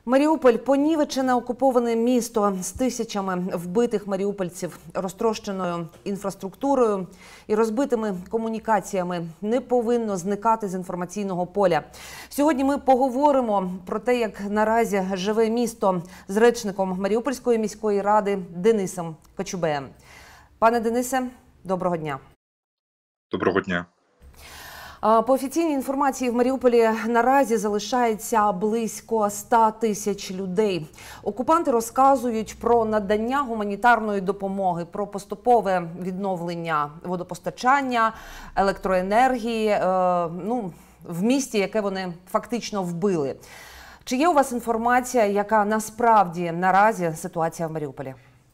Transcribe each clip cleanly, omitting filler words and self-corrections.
Маріуполь – понівечене окуповане місто з тисячами вбитих маріупольців, розтрощеною інфраструктурою і розбитими комунікаціями не повинно зникати з інформаційного поля. Сьогодні ми поговоримо про те, як наразі живе місто з речником Маріупольської міської ради Денисом Кочубеєм. Пане Денисе, доброго дня. Доброго дня. По офіційній інформації, в Маріуполі наразі залишається близько 100 тисяч людей. Окупанти розказують про надання гуманітарної допомоги, про поступове відновлення водопостачання, електроенергії, в місті, яке вони фактично вбили. Чи є у вас інформація, яка насправді наразі ситуація в Маріуполі?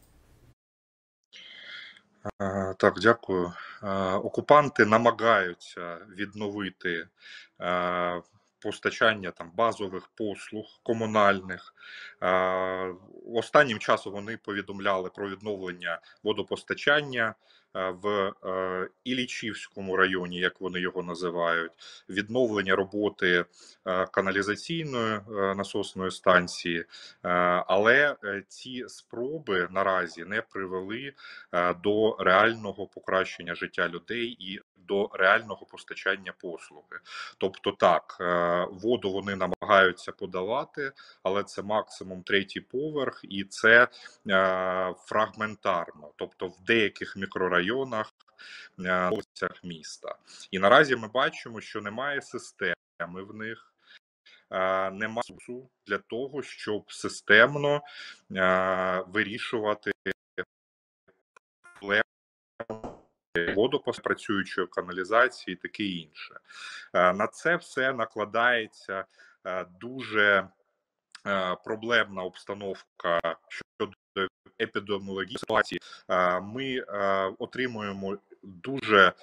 Так, дякую. Окупанти намагаються відновити постачання базових послуг комунальних. Останнім часом вони повідомляли про відновлення водопостачання в Іллічівському районі, як вони його називають, відновлення роботи каналізаційної насосної станції, але ці спроби наразі не привели до реального покращення життя людей і до реального постачання послуги. Тобто так, воду вони намагаються подавати, але це максимум 3-й поверх і це фрагментарно, тобто в деяких мікрорайонах міста. І наразі ми бачимо, що немає системи в них, немає ресурсу для того, щоб системно вирішувати проблеми водопостачання, каналізації і таке інше. На це все накладається дуже проблемна обстановка щодо епідеміологічної ситуації. Ми отримуємо дуже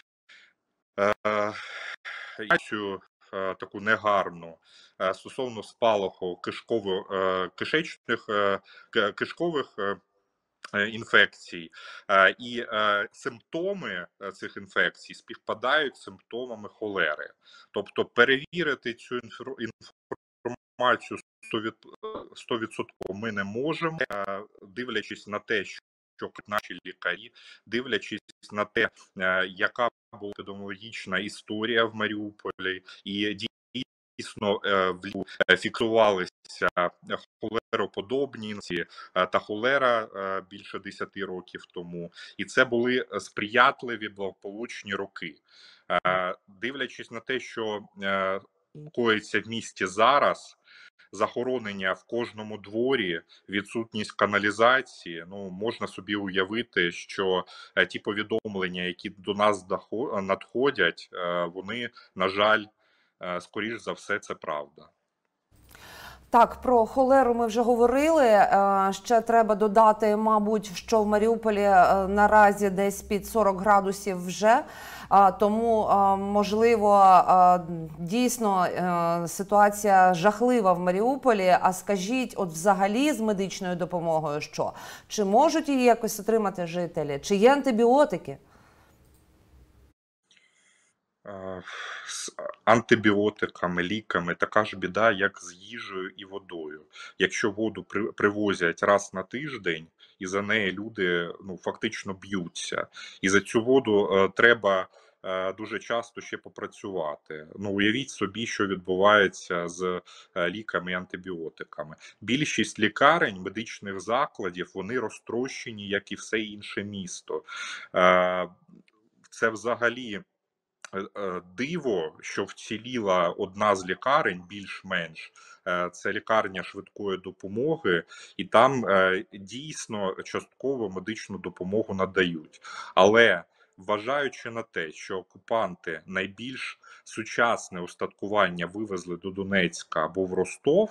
таку негарну стосовно спалаху кишкових інфекцій, і симптоми цих інфекцій співпадають з симптомами холери. Тобто перевірити цю інформацію 100% ми не можемо, дивлячись на те, що наші лікарі, дивлячись на те, яка була епідеміологічна історія в Маріуполі, і дійсно фіксувалися холероподобні та холера більше 10 років тому. І це були сприятливі благополучні роки. Дивлячись на те, що коїться в місті зараз, захоронення в кожному дворі, відсутність каналізації, можна собі уявити, що ті повідомлення, які до нас надходять, вони, на жаль, скоріш за все, це правда. Так, про холеру ми вже говорили. Ще треба додати, мабуть, що в Маріуполі наразі десь під 40 градусів вже. Тому, можливо, дійсно ситуація жахлива в Маріуполі. А скажіть, от взагалі з медичною допомогою що? Чи можуть її якось отримати жителі? Чи є антибіотики? З антибіотиками, ліками така ж біда, як з їжею і водою. Якщо воду привозять раз на тиждень, і за неї люди фактично б'ються. І за цю воду треба дуже часто ще попрацювати. Уявіть собі, що відбувається з ліками і антибіотиками. Більшість лікарень, медичних закладів, вони розтрощені, як і все інше місто. Це взагалі диво, що вціліла одна з лікарень, більш-менш, це лікарня швидкої допомоги, і там дійсно частково медичну допомогу надають. Але вважаючи на те, що окупанти найбільш сучасне устаткування вивезли до Донецька або в Ростов,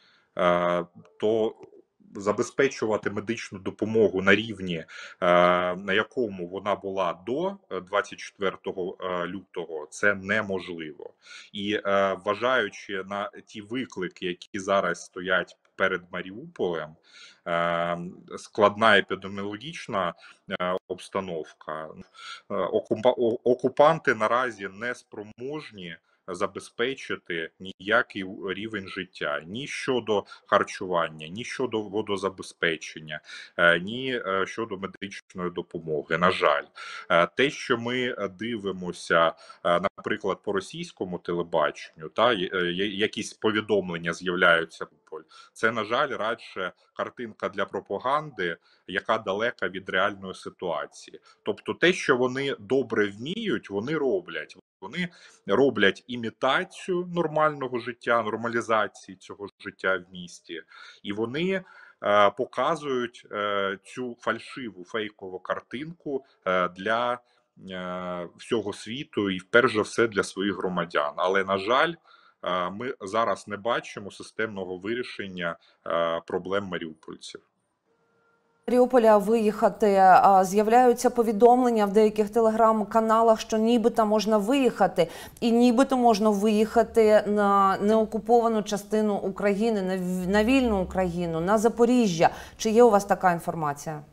то забезпечувати медичну допомогу на рівні, на якому вона була до 24 лютого, це неможливо. І вважаючи на ті виклики, які зараз стоять перед Маріуполем, складна епідеміологічна обстановка, окупанти наразі не спроможні забезпечити ніякий рівень життя ні щодо харчування, ні щодо водозабезпечення, ні щодо медичної допомоги. На жаль, те, що ми дивимося, наприклад, по російському телебаченню, якісь повідомлення з'являються. Це, на жаль, радше картинка для пропаганди, яка далека від реальної ситуації. Тобто те, що вони добре вміють, вони роблять. Вони роблять імітацію нормального життя, нормалізації цього життя в місті, і вони показують цю фальшиву фейкову картинку для всього світу і, перш за все, для своїх громадян. Але, на жаль, ми зараз не бачимо системного вирішення проблем маріупольців. Маріуполя виїхати, з'являються повідомлення в деяких телеграм-каналах, що нібито можна виїхати, і нібито можна виїхати на неокуповану частину України, на вільну Україну, на Запоріжжя. Чи є у вас така інформація?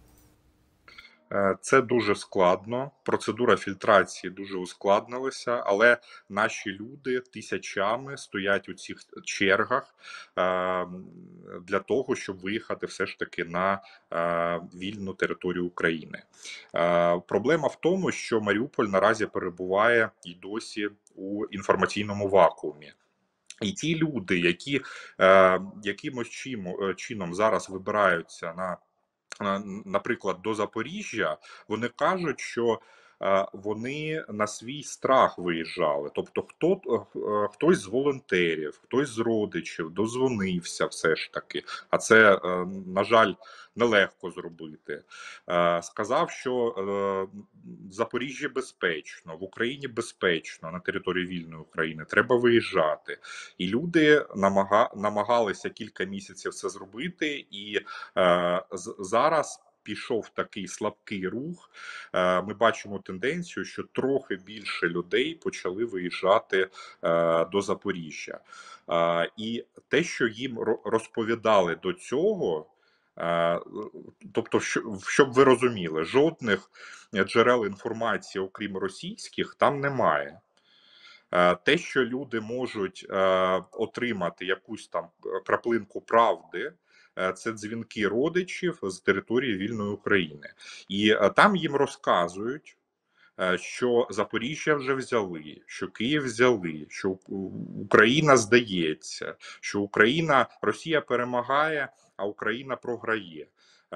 Це дуже складно, процедура фільтрації дуже ускладнилася, але наші люди тисячами стоять у цих чергах для того, щоб виїхати все ж таки на вільну територію України. Проблема в тому, що Маріуполь наразі перебуває і досі у інформаційному вакуумі. І ті люди, які якимось чином зараз вибираються наприклад, до Запоріжжя, вони кажуть, що вони на свій страх виїжджали. Тобто хтось з волонтерів, хтось з родичів дозвонився все ж таки, а це, на жаль, нелегко зробити. Сказав, що в Запоріжжі безпечно, в Україні безпечно, на території вільної України, треба виїжджати. І люди намагалися кілька місяців це зробити, і зараз пішов такий слабкий рух. Ми бачимо тенденцію, що трохи більше людей почали виїжджати до Запоріжжя. І те, що їм розповідали до цього, тобто, щоб ви розуміли, жодних джерел інформації, окрім російських, там немає. Те, що люди можуть отримати якусь там краплинку правди, це дзвінки родичів з території вільної України. І там їм розказують, що Запоріжжя вже взяли, що Київ взяли, що Україна здається, що Росія перемагає, а Україна програє.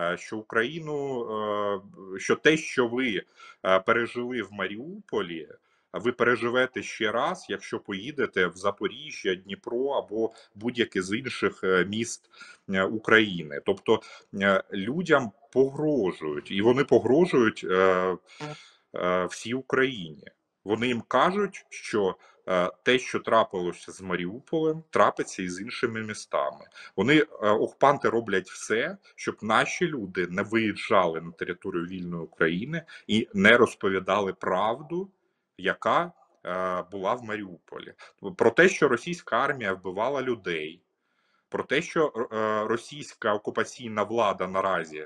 Що те, що ви пережили в Маріуполі, ви переживете ще раз, якщо поїдете в Запоріжжя, Дніпро або будь-яке з інших міст України. Тобто людям погрожують, і вони погрожують всій Україні. Вони їм кажуть, що те, що трапилося з Маріуполем, трапиться і з іншими містами. Окупанти роблять все, щоб наші люди не виїжджали на територію вільної України і не розповідали правду, яка була в Маріуполі. Про те, що російська армія вбивала людей, про те, що російська окупаційна влада наразі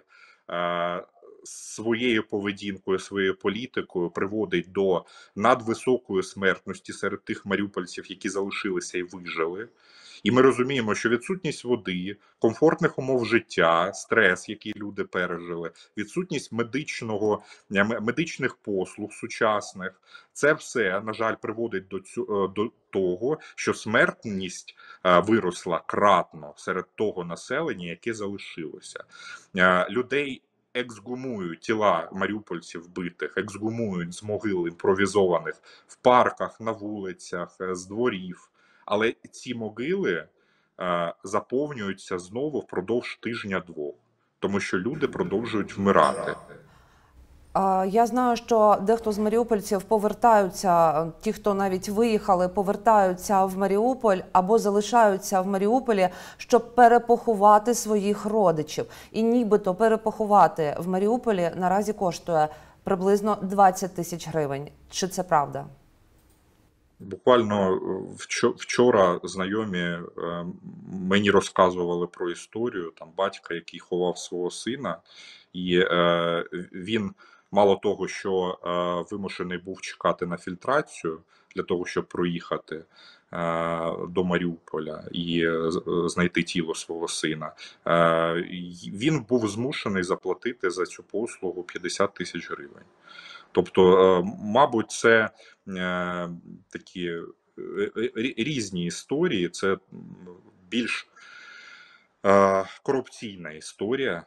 своєю поведінкою, своєю політикою приводить до надвисокої смертності серед тих маріупольців, які залишилися і вижили. І ми розуміємо, що відсутність води, комфортних умов життя, стрес, який люди пережили, відсутність медичних послуг сучасних, це все, на жаль, приводить до того, що смертність виросла кратно серед того населення, яке залишилося. Людей ексгумують тіла маріупольців вбитих, ексгумують з могил імпровізованих в парках, на вулицях, з дворів. Але ці могили заповнюються знову впродовж тижня-двох, тому що люди продовжують вмирати. Я знаю, що дехто з маріупольців повертаються, ті, хто навіть виїхали, повертаються в Маріуполь або залишаються в Маріуполі, щоб перепоховати своїх родичів. І нібито перепоховати в Маріуполі наразі коштує приблизно 20 тисяч гривень. Чи це правда? Буквально вчора знайомі мені розказували про історію там батька, який ховав свого сина, і він мало того, що вимушений був чекати на фільтрацію для того, щоб проїхати до Маріуполя і знайти тіло свого сина, він був змушений заплатити за цю послугу 50 тисяч гривень. Тобто, мабуть, це такі різні історії, це більш корупційна історія,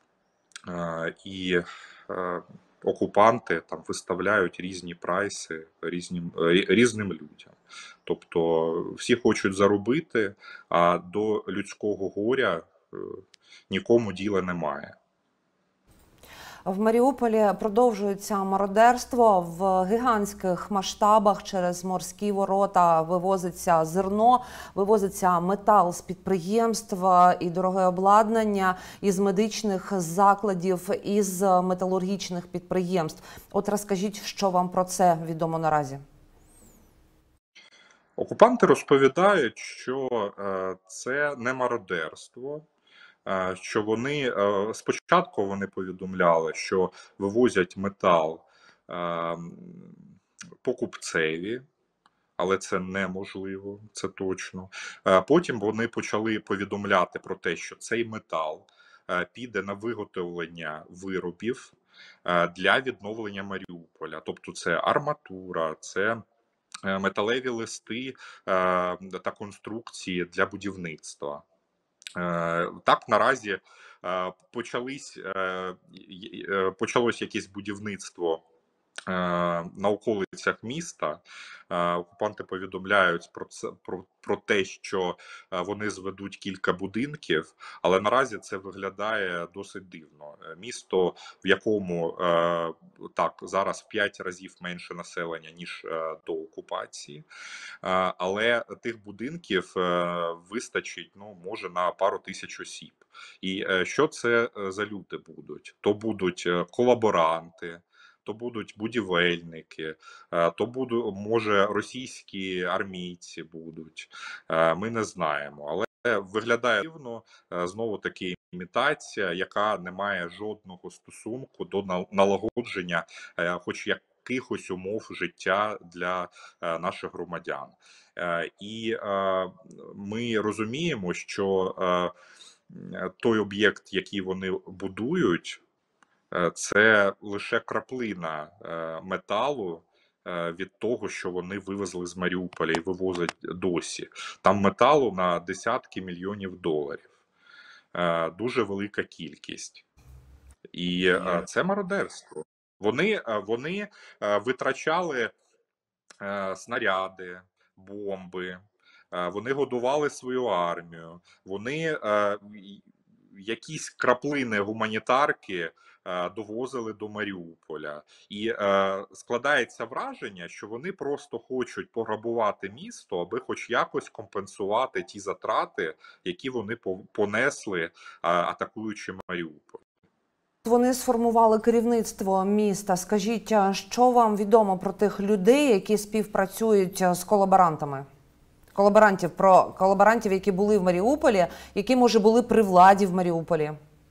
і окупанти там виставляють різні прайси різним людям. Тобто всі хочуть заробити, а до людського горя нікому діла немає. В Маріуполі продовжується мародерство в гігантських масштабах через морські ворота. Вивозиться зерно, вивозиться метал з підприємств і дороге обладнання із медичних закладів, із металургічних підприємств. От розкажіть, що вам про це відомо наразі? Окупанти розповідають, що це не мародерство, що вони спочатку вони повідомляли, що вивозять метал покупцеві, але це неможливо, це точно. Потім вони почали повідомляти про те, що цей метал піде на виготовлення виробів для відновлення Маріуполя. Тобто це арматура, це металеві листи та конструкції для будівництва. Так, наразі почалось якесь будівництво на околицях міста. Окупанти повідомляють про те, що вони зведуть кілька будинків, але наразі це виглядає досить дивно. Місто, в якому так зараз в 5 разів менше населення, ніж до окупації, але тих будинків вистачить, ну, може, на пару тисяч осіб. І що це за люди будуть? То будуть колаборанти, то будуть будівельники, то будуть, може, російські армійці будуть, ми не знаємо. Але виглядає дивно, знову таки, імітація, яка не має жодного стосунку до налагодження хоч якихось умов життя для наших громадян. І ми розуміємо, що той об'єкт, який вони будують, це лише краплина металу від того, що вони вивезли з Маріуполя і вивозять досі. Там металу на десятки мільйонів доларів. Дуже велика кількість. І це мародерство. Вони витрачали снаряди, бомби, вони годували свою армію, вони якісь краплини гуманітарки довозили до Маріуполя. І складається враження, що вони просто хочуть пограбувати місто, аби хоч якось компенсувати ті затрати, які вони понесли, атакуючи Маріуполь. Вони сформували керівництво міста. Скажіть, що вам відомо про тих людей, які співпрацюють з колаборантами? Про колаборантів, які були в Маріуполі, які, може, були при владі в Маріуполі?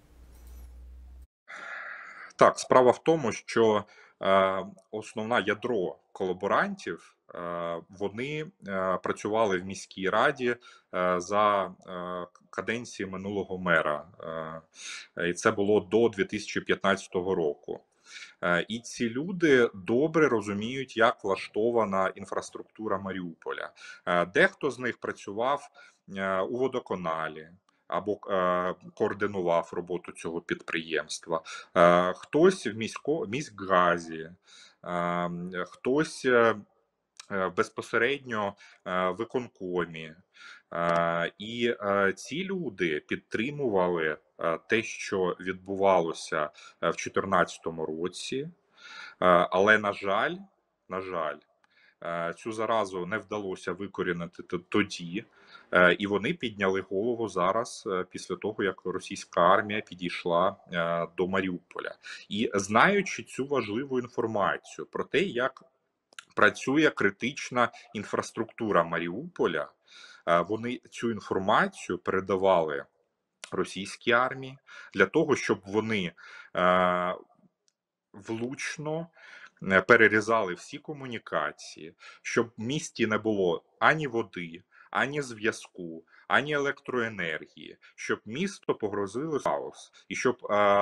Так, справа в тому, що основне ядро колаборантів, вони працювали в міській раді за каденції минулого мера. І це було до 2015 року. І ці люди добре розуміють, як влаштована інфраструктура Маріуполя. Дехто з них працював у водоканалі або координував роботу цього підприємства. Хтось в міськгазі, хтось безпосередньо в виконкомі. І ці люди підтримували те, що відбувалося в 2014 році, але, на жаль, цю заразу не вдалося викорінити тоді, і вони підняли голову зараз, після того, як російська армія підійшла до Маріуполя. І знаючи цю важливу інформацію про те, як працює критична інфраструктура Маріуполя, вони цю інформацію передавали російській армії для того, щоб вони влучно перерізали всі комунікації, щоб в місті не було ані води, ані зв'язку, ані електроенергії, щоб місто погрозило хаос, і щоб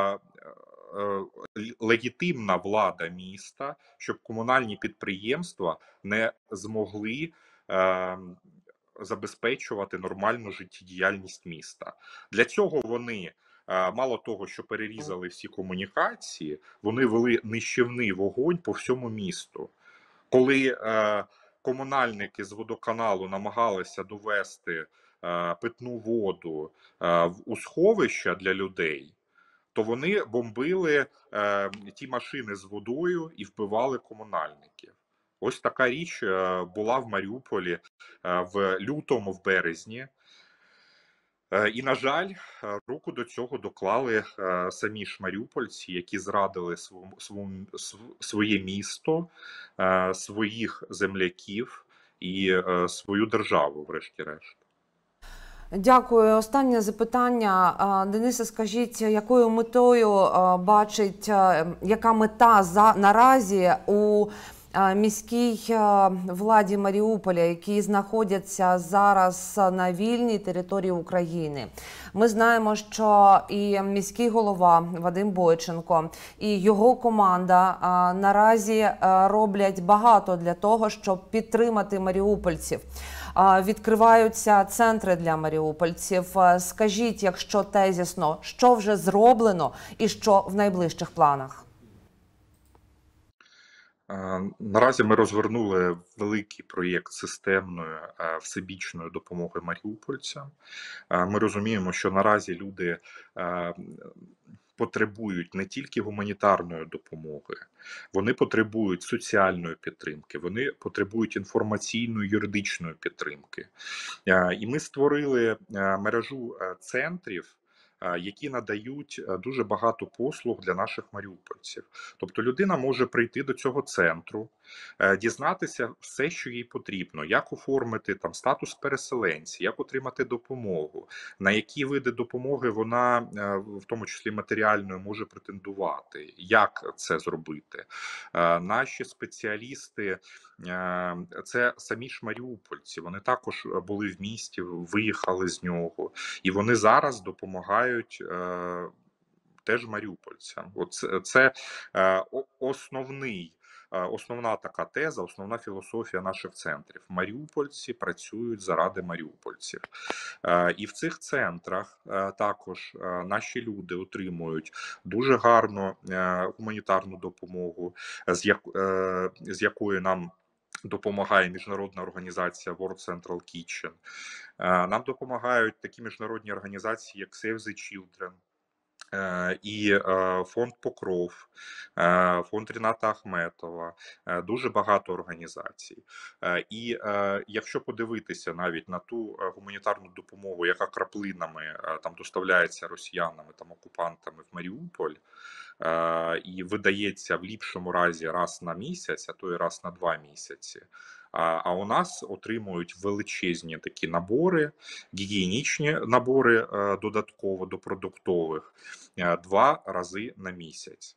легітимна влада міста, щоб комунальні підприємства не змогли забезпечувати нормальну життєдіяльність міста. Для цього вони мало того, що перерізали всі комунікації, вони вели нищівний вогонь по всьому місту. Коли комунальники з водоканалу намагалися довести питну воду у сховища для людей, то вони бомбили ті машини з водою і вбивали комунальників. Ось така річ була в Маріуполі в лютому, в березні. І, на жаль, руку до цього доклали самі ж маріупольці, які зрадили своє місто, своїх земляків і свою державу, врешті-решт. Дякую. Останнє запитання. Денисе, скажіть, якою метою бачить, яка мета наразі у міській владі Маріуполя, які знаходяться зараз на вільній території України? Ми знаємо, що і міський голова Вадим Бойченко, і його команда наразі роблять багато для того, щоб підтримати маріупольців. Відкриваються центри для маріупольців. Скажіть, якщо тезісно, що вже зроблено і що в найближчих планах? Наразі ми розгорнули великий проєкт системної всебічної допомоги маріупольцям. Ми розуміємо, що наразі люди потребують не тільки гуманітарної допомоги, вони потребують соціальної підтримки, вони потребують інформаційної, юридичної підтримки. І ми створили мережу центрів, які надають дуже багато послуг для наших маріупольців. Тобто людина може прийти до цього центру, дізнатися все, що їй потрібно, як оформити там статус переселенця, як отримати допомогу, на які види допомоги вона, в тому числі матеріальної, може претендувати, як це зробити. Наші спеціалісти це самі ж маріупольці, вони також були в місті, виїхали з нього, і вони зараз допомагають теж маріупольцям. Це основна така теза, основна філософія наших центрів. Маріупольці працюють заради маріупольців. І в цих центрах також наші люди отримують дуже гарну гуманітарну допомогу, з якої нам допомагає міжнародна організація World Central Kitchen. Нам допомагають такі міжнародні організації, як Save the Children, і фонд Покров, фонд Ріната Ахметова, дуже багато організацій. І якщо подивитися навіть на ту гуманітарну допомогу, яка краплинами там доставляється росіянами, там окупантами в Маріуполь, і видається в ліпшому разі раз на місяць, а то і раз на 2 місяці. А у нас отримують величезні такі набори, гігієнічні набори додатково до продуктових 2 рази на місяць.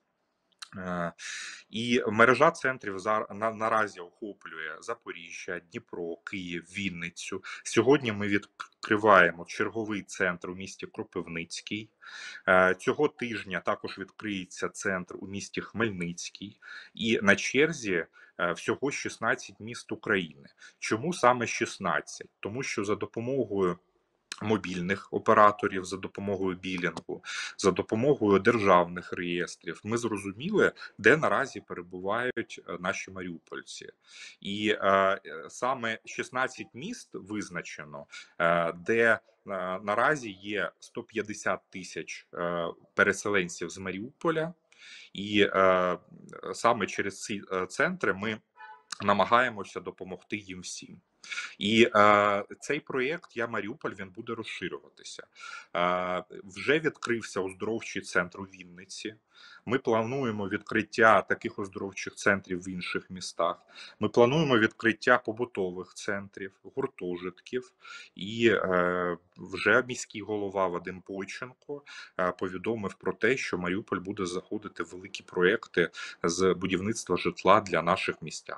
І мережа центрів наразі охоплює Запоріжжя, Дніпро, Київ, Вінницю. Сьогодні ми відкриваємо черговий центр у місті Кропивницький. Цього тижня також відкриється центр у місті Хмельницький. І на черзі всього 16 міст України. Чому саме 16? Тому що за допомогою мобільних операторів, за допомогою білінгу, за допомогою державних реєстрів ми зрозуміли, де наразі перебувають наші маріупольці. І саме 16 міст визначено, де наразі є 150 тисяч переселенців з Маріуполя, і саме через ці центри ми намагаємося допомогти їм всім. І цей проєкт «Я Маріуполь» він буде розширюватися. Вже відкрився оздоровчий центр у Вінниці. Ми плануємо відкриття таких оздоровчих центрів в інших містах. Ми плануємо відкриття побутових центрів, гуртожитків. І вже міський голова Вадим Бойченко повідомив про те, що Маріуполь буде заходити в великі проекти з будівництва житла для наших містян.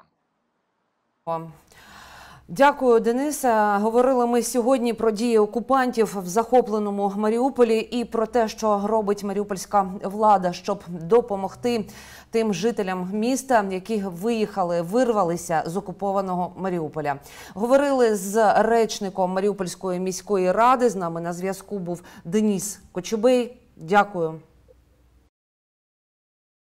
Дякую, Денисе. Говорили ми сьогодні про дії окупантів в захопленому Маріуполі і про те, що робить маріупольська влада, щоб допомогти тим жителям міста, які вирвалися з окупованого Маріуполя. Говорили з речником Маріупольської міської ради. З нами на зв'язку був Деніс Кочубей. Дякую.